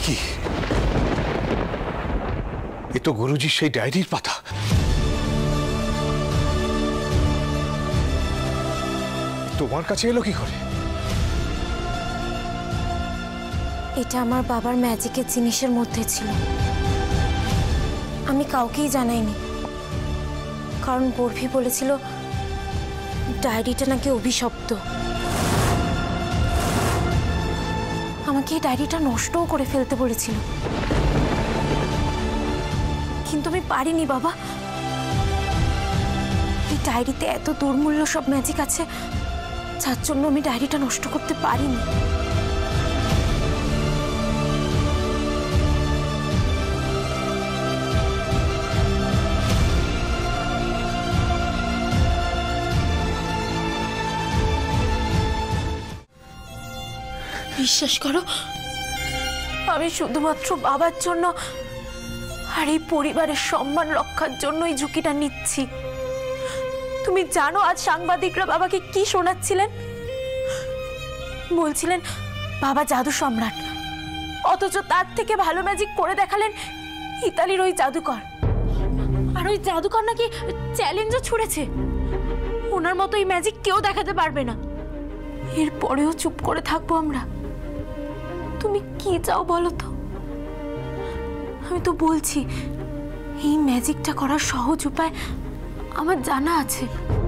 কি এ তো গুরুজির সেই ডায়েরির পাতা। তোমার কাছে এলো কি করে? এটা আমার বাবার ম্যাজিকের জিনিসের মধ্যে ছিল, আমি কাউকেই জানাইনি, কারণ বরফি বলেছিল ডায়েরিটা নাকি অভিশপ্ত। আমাকে এই ডায়েরিটা নষ্টও করে ফেলতে বলেছিল, কিন্তু আমি পারিনি বাবা। এই ডায়েরিতে এত দুর্মূল্য সব ম্যাজিক আছে, যার জন্য আমি ডায়েরিটা নষ্ট করতে পারিনি। বিশ্বাস করো, আমি শুধুমাত্র বাবার জন্য আর এই পরিবারের সম্মান রক্ষার জন্য এই ঝুঁকিটা নিচ্ছি। তুমি জানো আজ সাংবাদিকরা বাবাকে কি শোনাচ্ছিলেন? বলছিলেন বাবা জাদু সম্রাট, অথচ তার থেকে ভালো ম্যাজিক করে দেখালেন ইতালির ওই জাদুকর। আর ওই জাদুকর নাকি চ্যালেঞ্জও ছুড়েছে, ওনার মতো এই ম্যাজিক কেউ দেখাতে পারবে না। এরপরেও চুপ করে থাকবো আমরা? তুমি কি চাও বলো তো? আমি তো বলছি এই ম্যাজিকটা করার সহজ উপায় আমার জানা আছে।